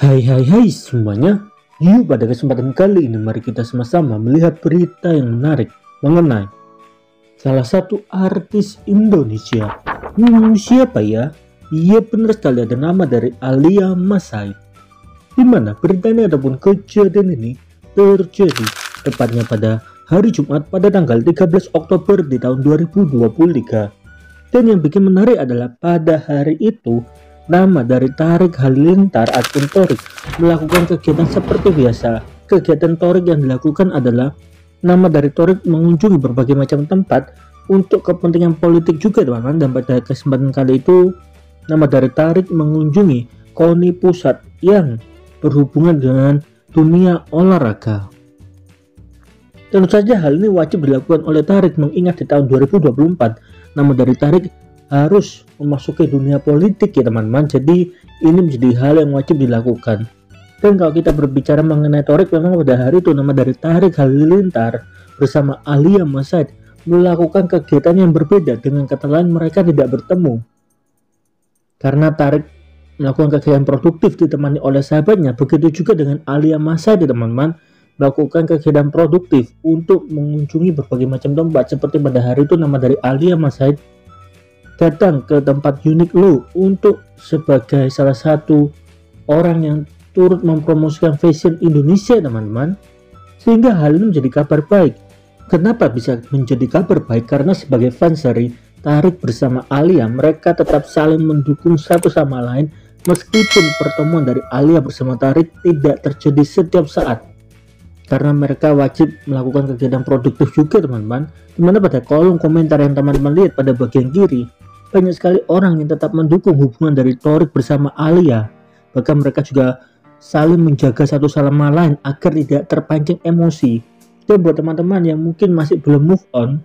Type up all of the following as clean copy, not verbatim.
Hai semuanya. Yuk pada kesempatan kali ini mari kita sama-sama melihat berita yang menarik mengenai salah satu artis Indonesia. Siapa ya? Iya benar sekali, ada nama dari Alia Mas Said. Dimana berita ini ataupun kejadian ini terjadi tepatnya pada hari Jumat pada tanggal 13 Oktober di tahun 2023. Dan yang bikin menarik adalah pada hari itu nama dari Tariq Halilintar atau Torik melakukan kegiatan seperti biasa. Kegiatan Torik yang dilakukan adalah nama dari Torik mengunjungi berbagai macam tempat untuk kepentingan politik juga teman-teman. Dan pada kesempatan kali itu nama dari Tariq mengunjungi KONI Pusat yang berhubungan dengan dunia olahraga. Tentu saja hal ini wajib dilakukan oleh Tariq mengingat di tahun 2024 nama dari Tariq harus memasuki dunia politik ya teman-teman. Jadi ini menjadi hal yang wajib dilakukan. Dan kalau kita berbicara mengenai Torik, memang pada hari itu nama dari Tariq Halilintar bersama Alia Mas Said melakukan kegiatan yang berbeda. Dengan kata lain mereka tidak bertemu karena Tariq melakukan kegiatan produktif ditemani oleh sahabatnya. Begitu juga dengan Alia Mas Said teman-teman, melakukan kegiatan produktif untuk mengunjungi berbagai macam tempat. Seperti pada hari itu nama dari Alia Mas Said datang ke tempat Uniqlo untuk sebagai salah satu orang yang turut mempromosikan fashion Indonesia teman-teman. Sehingga hal ini menjadi kabar baik. Kenapa bisa menjadi kabar baik? Karena sebagai fans dari Tariq bersama Alia, mereka tetap saling mendukung satu sama lain meskipun pertemuan dari Alia bersama Tariq tidak terjadi setiap saat. Karena mereka wajib melakukan kegiatan produktif juga teman-teman. Dimana pada kolom komentar yang teman-teman lihat pada bagian kiri, banyak sekali orang yang tetap mendukung hubungan dari Torik bersama Alia. Bahkan mereka juga saling menjaga satu sama lain agar tidak terpancing emosi. Dan buat teman-teman yang mungkin masih belum move on,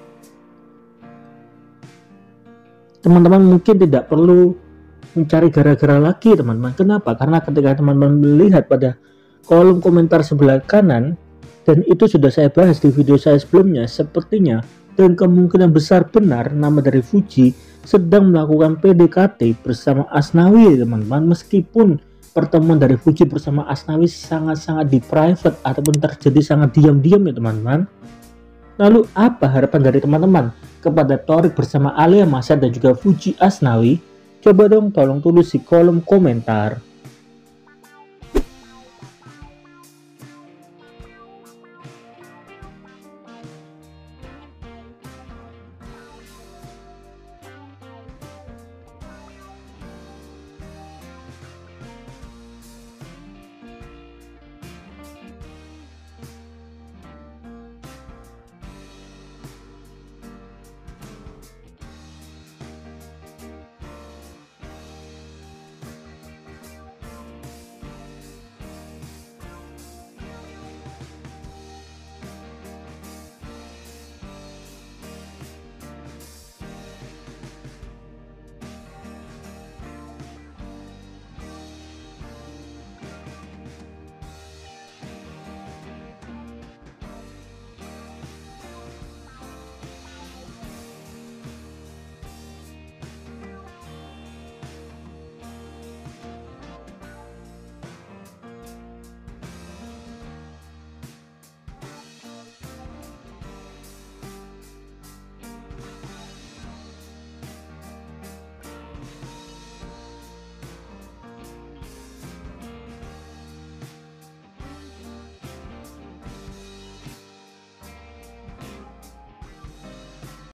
teman-teman mungkin tidak perlu mencari gara-gara lagi teman-teman. Kenapa? Karena ketika teman-teman melihat pada kolom komentar sebelah kanan, dan itu sudah saya bahas di video saya sebelumnya, sepertinya dan kemungkinan besar benar nama dari Fuji sedang melakukan PDKT bersama Asnawi teman-teman. Meskipun pertemuan dari Fuji bersama Asnawi sangat-sangat di private ataupun terjadi sangat diam-diam ya teman-teman. Lalu apa harapan dari teman-teman kepada Torik bersama Alia Mas Said dan juga Fuji Asnawi? Coba dong tolong tulis di kolom komentar.